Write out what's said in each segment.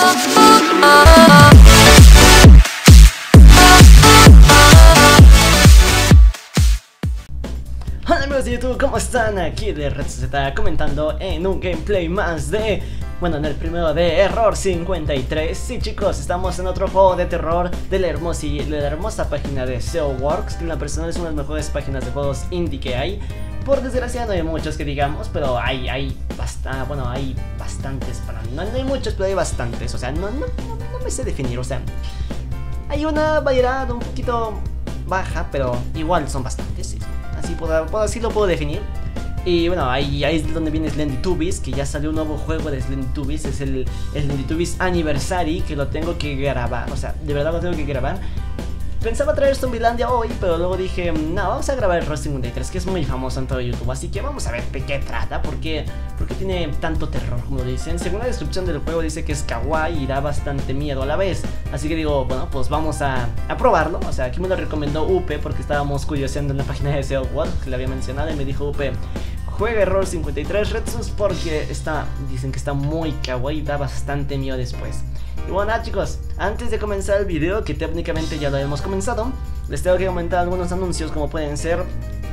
Hola amigos de YouTube, ¿cómo están? Aquí de RedZZ comentando en un gameplay más de... Bueno, en el primero de Error 53. Sí chicos, estamos en otro juego de terror de la hermosa página de SEOworks, que en la personal es una de las mejores páginas de juegos indie que hay. Por desgracia no hay muchos que digamos, pero hay bastantes para mí. No hay muchos, pero hay bastantes, o sea, no me sé definir, o sea, hay una variedad un poquito baja, pero igual son bastantes, sí. Así lo puedo definir. Y bueno, ahí es donde viene Slendytubbies, que ya salió un nuevo juego de Slendytubbies. Es el Slendytubbies Anniversary, que lo tengo que grabar, o sea, de verdad lo tengo que grabar. Pensaba traer Zombielandia hoy, pero luego dije, no, vamos a grabar Error 53, que es muy famoso en todo YouTube. Así que vamos a ver de qué trata, porque tiene tanto terror, como dicen. Según la descripción del juego dice que es kawaii y da bastante miedo a la vez. Así que digo, bueno, pues vamos a probarlo. O sea, aquí me lo recomendó Upe, porque estábamos curioseando en la página de SEOworks, que le había mencionado, y me dijo Upe, juega Error 53 Redsus porque dicen que está muy kawaii y da bastante miedo después. Y bueno, nada chicos, antes de comenzar el video, que técnicamente ya lo hemos comenzado, les tengo que comentar algunos anuncios, como pueden ser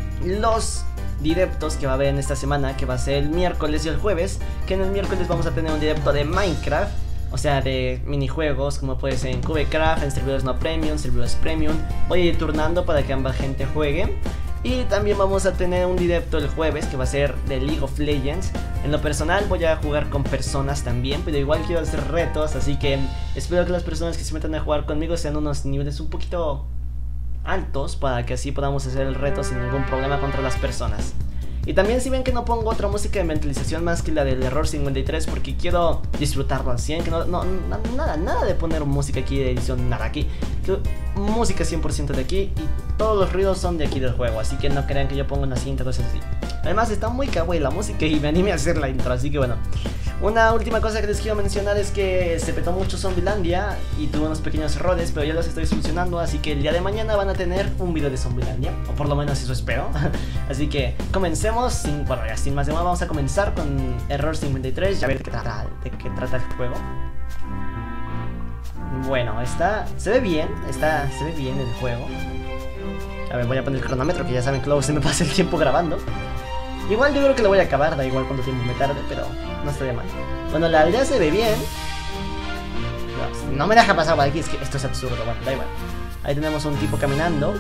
los directos que va a haber en esta semana, que va a ser el miércoles y el jueves. Que en el miércoles vamos a tener un directo de Minecraft, o sea, de minijuegos, como puede ser en Cubecraft, en servidores no premium, servidores premium. Voy a ir turnando para que ambas gente juegue. Y también vamos a tener un directo el jueves, que va a ser de League of Legends. En lo personal voy a jugar con personas también, pero igual quiero hacer retos, así que espero que las personas que se metan a jugar conmigo sean unos niveles un poquito altos, para que así podamos hacer el reto sin ningún problema contra las personas. Y también si ven que no pongo otra música de mentalización más que la del Error 53, porque quiero disfrutarlo al 100, que nada de poner música aquí de edición, nada aquí. Música 100% de aquí, y todos los ruidos son de aquí del juego, así que no crean que yo pongo una cinta, cosas así. Además está muy kawaii la música y me animé a hacer la intro, así que bueno. Una última cosa que les quiero mencionar es que se petó mucho Zombielandia y tuvo unos pequeños errores, pero ya los estoy solucionando, así que el día de mañana van a tener un video de Zombielandia, o por lo menos eso espero. Así que comencemos, sin más demora, vamos a comenzar con Error 53, ya ver de qué trata el juego. Bueno, se ve bien el juego. A ver, voy a poner el cronómetro, que ya saben que luego se me pasa el tiempo grabando. Igual yo creo que lo voy a acabar, da igual cuánto tiempo me tarde, pero no estaría mal. Bueno, la aldea se ve bien. No me deja pasar por aquí, es que esto es absurdo, bueno, da igual. Ahí tenemos un tipo caminando.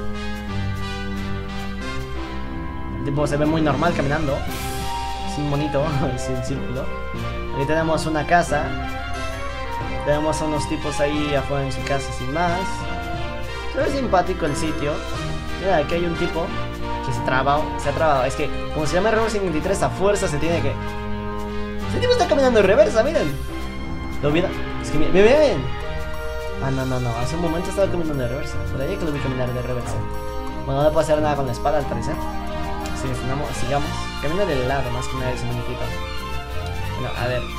El tipo se ve muy normal caminando. Es un bonito, es un círculo. Aquí tenemos una casa. Tenemos a unos tipos ahí afuera en su casa sin más. Se ve simpático el sitio. Mira, aquí hay un tipo que se ha trabado. Es que, como se llama Error 53, a fuerza se tiene que... Este tipo está caminando en reversa, miren. ¿Lo vieron? Es que miren. Ah, no, hace un momento estaba caminando de reversa. Por ahí que lo vi caminar de reversa. Bueno, no puedo hacer nada con la espada al parecer. Así que sigamos. Camina del lado más que nada ese muñequito. Bueno, a ver.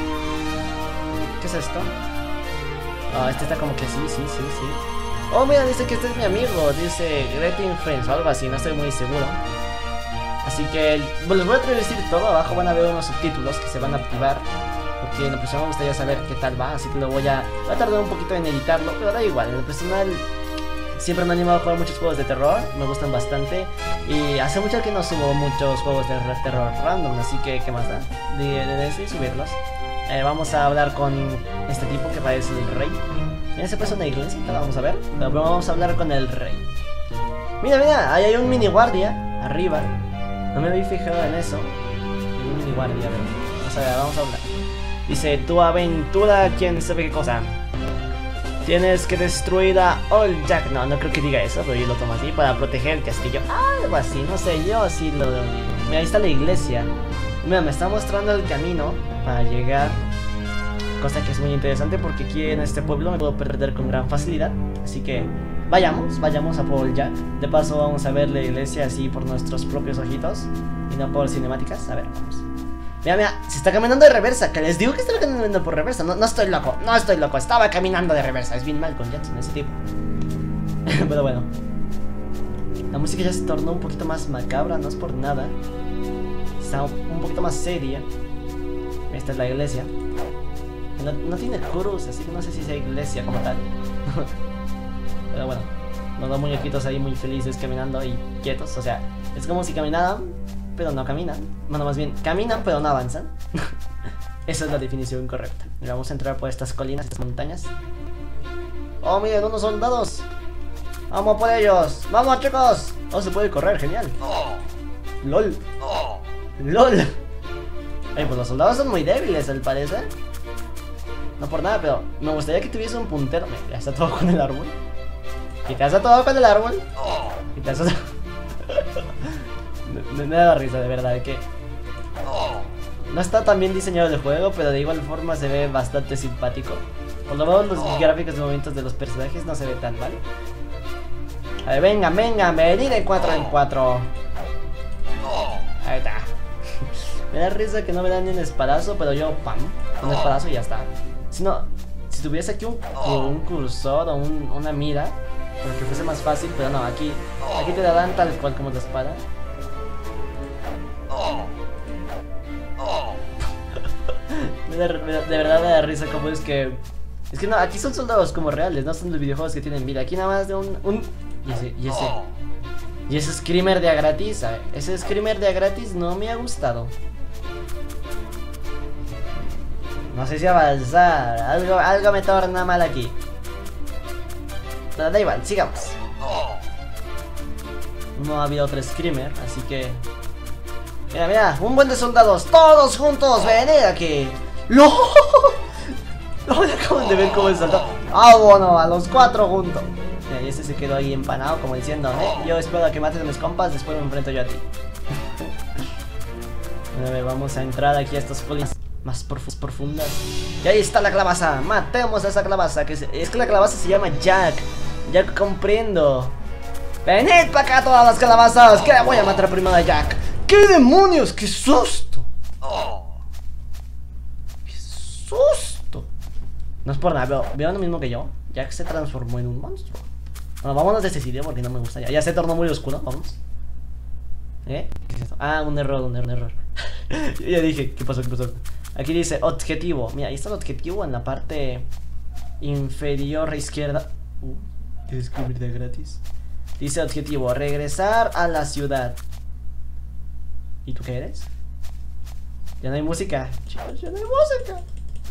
¿Qué es esto? Oh, este está como que sí. Oh, mira, dice que este es mi amigo. Dice Greeting Friends o algo así, no estoy muy seguro. Así que, bueno, les voy a traducir todo. Abajo van a ver unos subtítulos que se van a activar, porque en lo personal me gustaría saber qué tal va. Así que lo voy a tardar un poquito en editarlo, pero da igual. En lo personal siempre me ha animado a jugar muchos juegos de terror, me gustan bastante. Y hace mucho que no subo muchos juegos de terror random, así que ¿qué más da? De subirlos. Vamos a hablar con este tipo que parece el rey. Mira, se puso una iglesia, la vamos a ver. Pero vamos a hablar con el rey. Mira, ahí hay un mini guardia arriba. No me había fijado en eso. Hay un mini guardia, a ver. Vamos a hablar. Dice, tu aventura, quién sabe qué cosa. Tienes que destruir a Old Jack. No creo que diga eso, pero yo lo tomo así, para proteger el castillo. Algo así, no sé, yo así lo digo. Mira, ahí está la iglesia. Mira, me está mostrando el camino para llegar, cosa que es muy interesante, porque aquí en este pueblo me puedo perder con gran facilidad. Así que vayamos a Paul Jack. De paso vamos a ver la iglesia así por nuestros propios ojitos y no por cinemáticas. A ver, vamos. Mira, se está caminando de reversa. Que les digo que está caminando por reversa. No estoy loco, estaba caminando de reversa. Es bien mal con Jackson ese tipo. Pero bueno, la música ya se tornó un poquito más macabra, no es por nada. Está un poquito más seria. Esta es la iglesia. No tiene cruz, así que no sé si sea iglesia como tal. Pero bueno, los dos muñequitos ahí muy felices caminando y quietos. O sea, es como si caminaran, pero no caminan. Bueno, más bien, caminan pero no avanzan. Esa es la definición correcta. Mira, vamos a entrar por estas colinas, estas montañas. Oh, miren, unos soldados. Vamos por ellos. Vamos, chicos. Oh, se puede correr, genial. LOL. LOL. Ay, pues los soldados son muy débiles, al parecer. No por nada, pero me gustaría que tuviese un puntero. Me está todo con el árbol. Quizás a todo con el árbol. Quizás a... me da risa, de verdad, que no está tan bien diseñado el juego, pero de igual forma se ve bastante simpático. Por lo menos los gráficos de movimientos de los personajes no se ve tan mal. A ver, venga, venid de 4 en 4. Ahí está. Me da risa que no me dan ni un espadazo, pero yo, pam, un espadazo y ya está. Si no, si tuviese aquí un cursor o una mira, para que fuese más fácil, pero no, aquí te la dan tal cual como la espada. De verdad me da risa como es que... Es que no, aquí son soldados como reales, no son los videojuegos que tienen vida. Aquí nada más de y ese screamer de a gratis, a ver, ese screamer de a gratis no me ha gustado. No sé si avanzar, algo me torna mal aquí. Pero da igual, sigamos. No ha habido otro screamer, así que... Mira, un buen de soldados, todos juntos, venid aquí. ¡No! No, ya acaban de ver cómo saltó. ¡Ah, bueno! A los 4 juntos. Mira, y ese se quedó ahí empanado, como diciendo, yo espero a que mates a mis compas, después me enfrento yo a ti. A ver, vamos a entrar aquí a estas colinas más profundas. Y ahí está la calabaza. Matemos a esa calabaza, es que la calabaza se llama Jack. Ya comprendo. Venid para acá todas las calabazas, que voy a matar primero a Jack. ¡Qué demonios! ¡Qué susto! ¡Qué susto! No es por nada, veo lo mismo que yo. Jack se transformó en un monstruo. Bueno, vámonos de este sitio porque no me gusta ya. Ya se tornó muy oscuro, vamos. ¿Qué es esto? Ah, un error. Yo ya dije, ¿qué pasó? Aquí dice objetivo. Mira, ahí está el objetivo en la parte inferior izquierda. ¿Quieres escribir de gratis? Dice objetivo, regresar a la ciudad. ¿Y tú qué eres? Ya no hay música. Chicos, ya no hay música.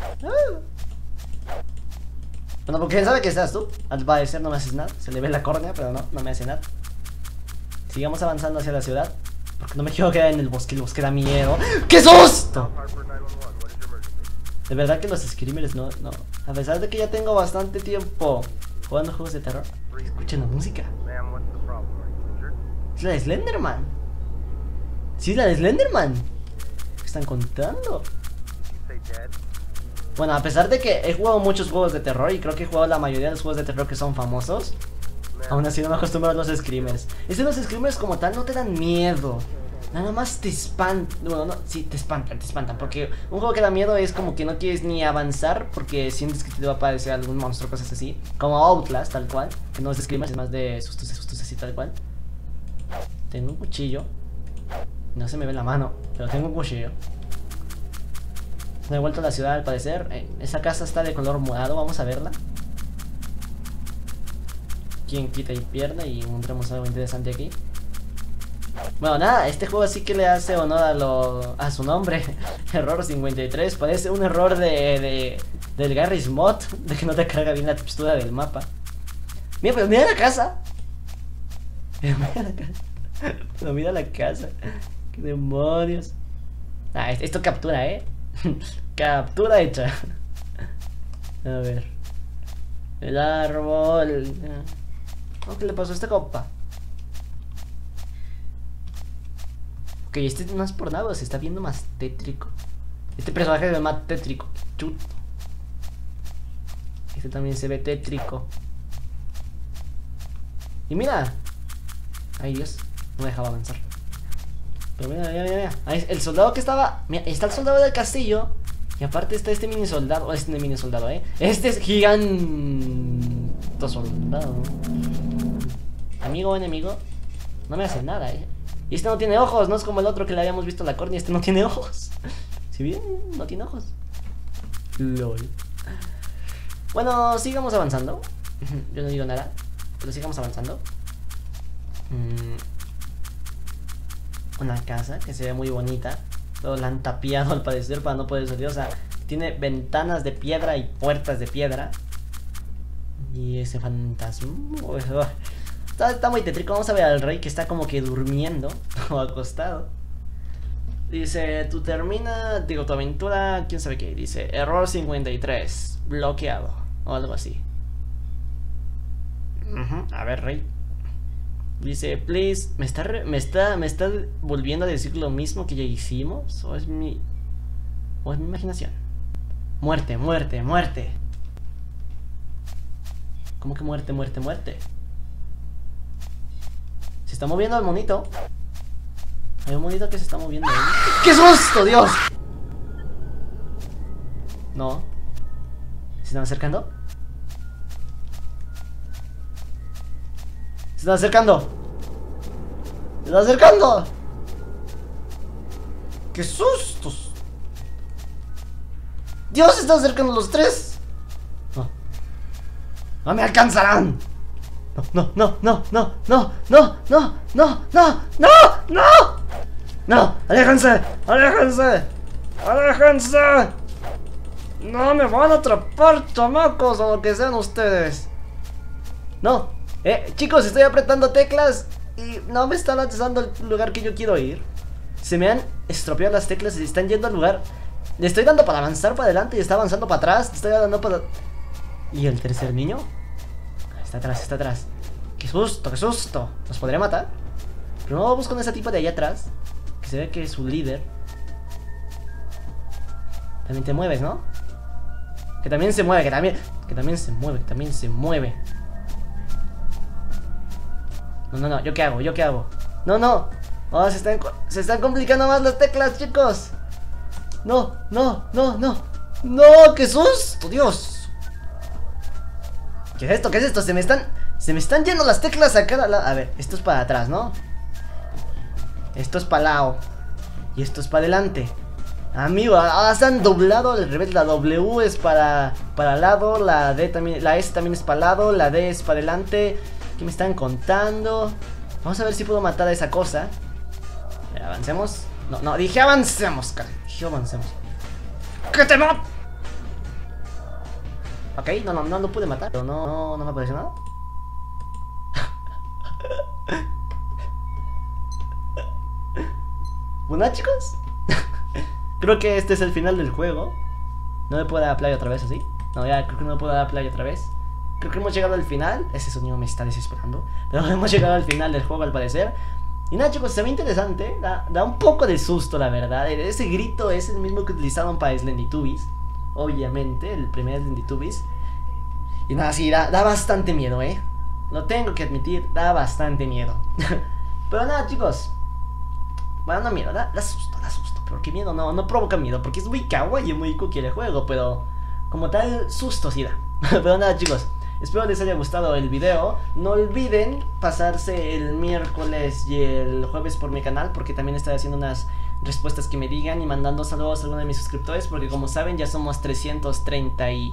Bueno, porque quién sabe que estás tú. Al parecer no me haces nada. Se le ve la córnea, pero no me hace nada. Sigamos avanzando hacia la ciudad, porque no me quiero quedar en el bosque da miedo. ¡Qué susto! De verdad que los screamers no. A pesar de que ya tengo bastante tiempo jugando juegos de terror, escuchen la música. Es la de Slenderman. Sí, la de Slenderman. ¿Qué están contando? Bueno, a pesar de que he jugado muchos juegos de terror y creo que he jugado la mayoría de los juegos de terror que son famosos, aún así no me acostumbro a los screamers. Los screamers como tal no te dan miedo. Nada más te espantan. Bueno, no, sí, te espantan. Porque un juego que da miedo es como que no quieres ni avanzar porque sientes que te va a aparecer algún monstruo, cosas así. Como Outlast, tal cual. Que no es screamers, es más de sustos así, tal cual. Tengo un cuchillo. No se me ve la mano, pero tengo un cuchillo. Me he vuelto a la ciudad al parecer. Esa casa está de color morado, vamos a verla. Quien quita y pierde y encontramos algo interesante aquí. Bueno, nada, este juego sí que le hace honor a su nombre. Error 53, parece un error del Garry's Mod, de que no te carga bien la textura del mapa. Mira, pero mira la casa. Pero mira la casa. Qué demonios. Ah, esto captura, captura hecha. A ver. El árbol. ¿Qué le pasó a esta copa? Ok, este no es por nada, se está viendo más tétrico. Este personaje se ve más tétrico. Chuto. Este también se ve tétrico. Y mira. Ay, Dios, no me dejaba avanzar. Pero mira. Ahí, el soldado que estaba. Mira, está el soldado del castillo. Y aparte está este mini soldado. Este es gigante soldado. Amigo o enemigo, no me hace nada, Y este no tiene ojos, no es como el otro que le habíamos visto la córnea. Este no tiene ojos. Si bien, no tiene ojos. LOL. Bueno, sigamos avanzando. Yo no digo nada, pero sigamos avanzando. Una casa que se ve muy bonita. Todo la han tapiado al parecer para no poder salir. O sea, tiene ventanas de piedra y puertas de piedra. Y ese fantasma está muy tétrico. Vamos a ver al rey que está como que durmiendo o acostado. Dice, tu aventura, quién sabe qué. Dice, error 53, bloqueado o algo así. A ver, rey. Dice, please, ¿me está volviendo a decir lo mismo que ya hicimos? ¿O es mi imaginación? Muerte, muerte, muerte. ¿Cómo que muerte, muerte, muerte? Se está moviendo el monito. Hay un monito que se está moviendo ahí. ¡Qué susto, Dios! No. ¿Se están acercando? ¡Se están acercando! ¡Se están acercando! ¡Qué sustos! ¡Dios, se están acercando los tres! No. ¡No me alcanzarán! No, no, no, no, no, no, no, no, no, no, no, no, aléjense, aléjense, aléjense. No me van a atrapar, chamacos, o lo que sean ustedes. No, chicos, estoy apretando teclas y no me están lanzando el lugar que yo quiero ir. Se me han estropeado las teclas y están yendo al lugar. Le estoy dando para avanzar para adelante y está avanzando para atrás. Estoy dando para... ¿Y el tercer niño? Está atrás, está atrás. ¡Qué susto, qué susto! ¿Nos podría matar? Pero no vamos con esa tipa de allá atrás, que se ve que es su líder. También te mueves, ¿no? Que también se mueve, que también se mueve, que también se mueve. No, no, no, ¿yo qué hago? ¿Yo qué hago? No, no. Oh, se están complicando más las teclas, chicos. No, no, no, no. No, qué susto, Dios. ¿Qué es esto? ¿Qué es esto? Se me están yendo las teclas a cada lado. A ver, esto es para atrás, ¿no? Esto es para lado. Y esto es para adelante. Amigo, ahora se han doblado al revés. La W es para lado. La D también, la S también es para lado. La D es para adelante. ¿Qué me están contando? Vamos a ver si puedo matar a esa cosa. A ver, avancemos. No, no, dije avancemos, cara. Dije avancemos. ¡Que te mato! Ok, no lo pude matar. Pero no me apareció nada. Bueno, chicos, creo que este es el final del juego. No me puedo dar a play otra vez, ¿así? No, ya creo que no me puedo dar a play otra vez. Creo que hemos llegado al final. Ese sonido me está desesperando. Pero hemos llegado al final del juego al parecer. Y nada, chicos, se ve interesante. Da un poco de susto, la verdad. Ese grito es el mismo que utilizaron para Slendytubbies. Obviamente, el primer Slendytubbies. Y nada, sí, da bastante miedo, lo tengo que admitir, da bastante miedo. Pero nada, chicos. Bueno, no miedo, da susto, porque miedo no provoca miedo, porque es muy kawaii y muy cookie el juego, pero como tal, susto sí da. Pero nada, chicos, espero les haya gustado el video. No olviden pasarse el miércoles y el jueves por mi canal, porque también estaré haciendo unas respuestas que me digan y mandando saludos a alguno de mis suscriptores, porque como saben ya somos 330 y...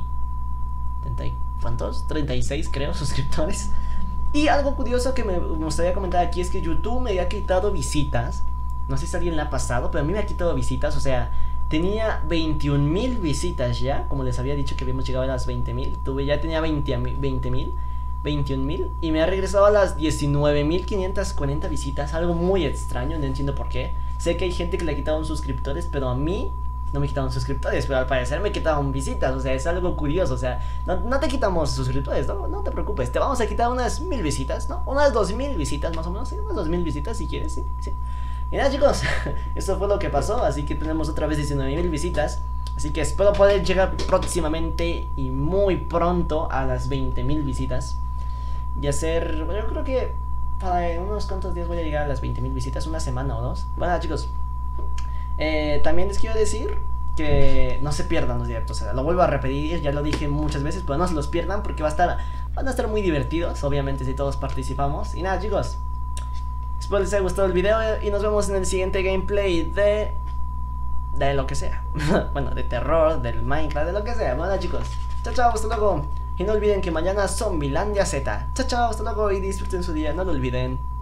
¿cuántos? 36 creo, suscriptores. Y algo curioso que me gustaría comentar aquí es que YouTube me había quitado visitas. No sé si a alguien le ha pasado, pero a mí me ha quitado visitas. O sea, tenía 21,000 visitas ya. Como les había dicho que habíamos llegado a las 20,000. Ya tenía 20,000, 21,000. Y me ha regresado a las 19,540 visitas. Algo muy extraño, no entiendo por qué. Sé que hay gente que le ha quitado suscriptores, pero a mí no me quitaron suscriptores, pero al parecer me quitaron visitas. O sea, es algo curioso. O sea, no te quitamos suscriptores, no te preocupes. Te vamos a quitar unas 1000 visitas, ¿no? Unas 2000 visitas más o menos, sí, unas 2000 visitas si quieres, sí. Y nada, chicos, esto fue lo que pasó. Así que tenemos otra vez 19,000 visitas. Así que espero poder llegar próximamente y muy pronto a las 20,000 visitas. Y hacer, bueno, yo creo que para unos cuantos días voy a llegar a las 20,000 visitas, una semana o dos. Bueno, chicos, también les quiero decir que no se pierdan los directos. O sea, lo vuelvo a repetir, ya lo dije muchas veces, pero no se los pierdan porque van a estar muy divertidos, obviamente, si todos participamos. Y nada, chicos, espero les haya gustado el video y nos vemos en el siguiente gameplay de de lo que sea. Bueno, de terror, del Minecraft, de lo que sea. Bueno chicos, chao chao, hasta luego. Y no olviden que mañana Zombielandia Z. Chao chao, hasta luego y disfruten su día, no lo olviden.